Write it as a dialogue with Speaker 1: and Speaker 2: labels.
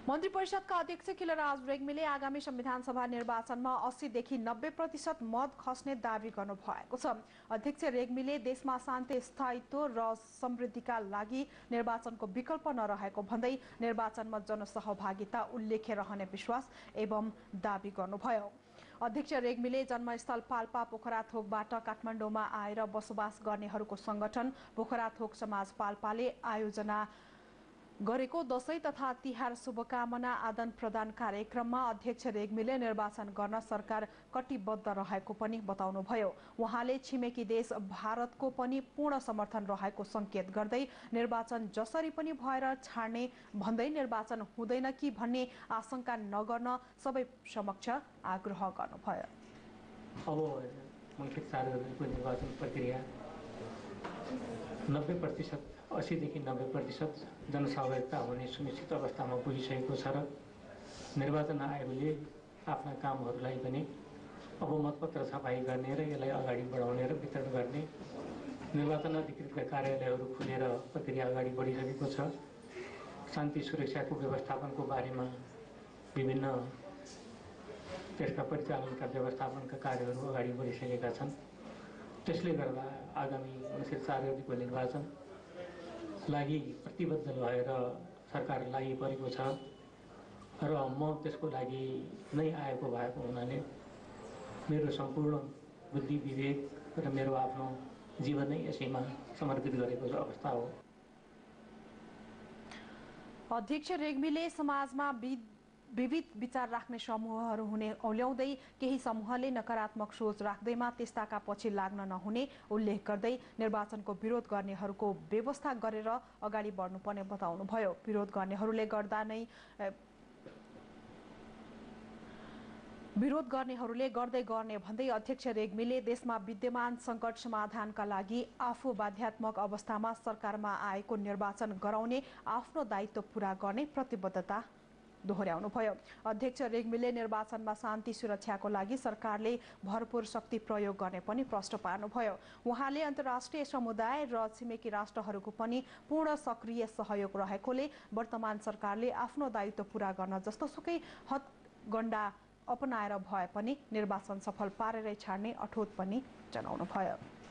Speaker 1: मन्त्री परिषदका अध्यक्ष खिलराज रेग्मीले आगामी संविधान सभा निर्वाचनमा 80 देखि 90% मत खस्ने दावी गर्नुभएको छ। अध्यक्ष रेग्मीले देशमा शान्ति, स्थायित्व र समृद्धिका लागि निर्वाचनको विकल्प नरहेको भन्दै निर्वाचनमा जनसहभागिता उल्लेख्य रहने विश्वास एवं दावी गर्नुभयो। अध्यक्ष रेग्मीले जन्मस्थल पाल्पा पोखराथोकबाट काठमाडौँमा आएर बसोबास गर्नेहरूको संगठन पोखराथोक समाज पाल्पाले आयोजना गरेको दशैं तथा तिहार शुभकामना आदान प्रदान कार्यक्रममा अध्यक्ष रेग्मीले निर्वाचन गर्न सरकार कटिबद्ध रहेको पनि बताउनुभयो। उहाँले छिमेकी देश भारतको पनि पूर्ण समर्थन रहेको संकेत गर्दै निर्वाचन जसरी पनि भएर छाड्ने भन्दै निर्वाचन हुँदैन कि भन्ने आशंका नगर्न सबै समक्ष आग्रह गर्नुभयो।
Speaker 2: अब मङ्सिर 4 गतेको निर्वाचन प्रक्रिया 90% 80 देखि 90% जनसहभागिता हुने सुनिश्चित अवस्थामा पुगिसकेको छ र निर्वाचन आयोगले आफ्ना कामहरूलाई पनि अब मतपत्र छपाई गर्ने र यसलाई अगाडि बढाउने र वितरण गर्ने निर्वाचन अधिकृतका कार्यालयहरू खुलेर प्रक्रिया अगाडि बढिसकेको छ। शान्ति सुरक्षाको व्यवस्थापनको बारेमा विभिन्न त्यसका परिचालनका व्यवस्थापनका कार्यहरू अगाडि बढिसकेका छन्। त्यसले गर्दा आगामी मङ्सिर 4 गतेको निर्वाचन लागि प्रतिबद्ध भएर सरकार लागि परेको छ र म त्यसको लागि नै आएको भएको हुनाले मेरो सम्पूर्ण बुद्धि विवेक र मेरो आफ्नो जीवन नै यसैमा समर्पित गरेको अवस्था हो।
Speaker 1: अध्यक्ष रेग्मीले समाजमा विविध विचार राख्ने समूहहरू हुने औल्याउँदै केही समूहले नकारात्मक सोच राख्दैमा त्यस्ताका पछि लाग्न नहुने उल्लेख गर्दै निर्वाचनको विरोध गर्नेहरूको व्यवस्था गरेर अगाडि बढ्नुपर्ने बताउनुभयो। विरोध गर्नेहरूले गर्दै गर्ने भन्दै अध्यक्ष रेग्मीले देशमा विद्यमान सङ्कट समाधानका लागि आफू बाध्यात्मक अवस्थामा सरकारमा आएको निर्वाचन गराउने आफ्नो दायित्व पूरा गर्ने प्रतिबद्धता दोहोर्याउनुभयो। अध्यक्ष रेग्मीले निर्वाचनमा शान्ति सुरक्षाको लागि सरकारले भरपूर शक्ति प्रयोग गर्ने पनि प्रश्न पार्नुभयो। उहाँले अन्तर्राष्ट्रिय समुदाय र छिमेकी राष्ट्रहरूको पनि पूर्ण सक्रिय सहयोग रहेकोले वर्तमान सरकारले आफ्नो दायित्व पूरा गर्न जस्तोसुकै हदगण्डा अपनाएर भए पनि निर्वाचन सफल पारेरै छाड्ने अठोट पनि जनाउनुभयो।